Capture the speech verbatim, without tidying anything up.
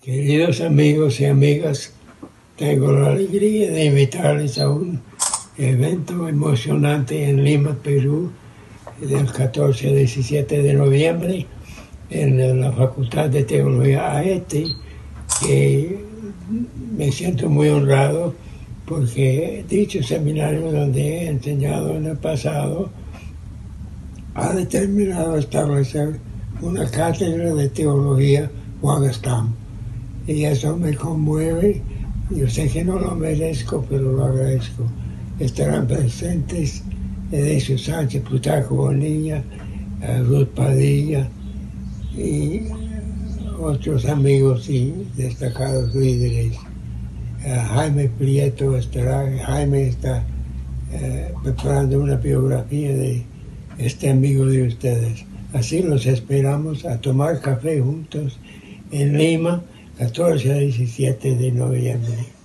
Queridos amigos y amigas, tengo la alegría de invitarles a un evento emocionante en Lima, Perú, del catorce al diecisiete de noviembre, en la Facultad de Teología AETI, que me siento muy honrado porque dicho seminario donde he enseñado en el pasado ha determinado establecer una cátedra de teología Wagastam. Y eso me conmueve. Yo sé que no lo merezco, pero lo agradezco. Estarán presentes Edesio Sánchez, Plutarco Bonilla, Ruth Padilla y otros amigos y destacados líderes. Jaime Prieto estará. Jaime está eh, preparando una biografía de este amigo de ustedes. Así los esperamos a tomar café juntos en Lima, catorce a diecisiete de noviembre.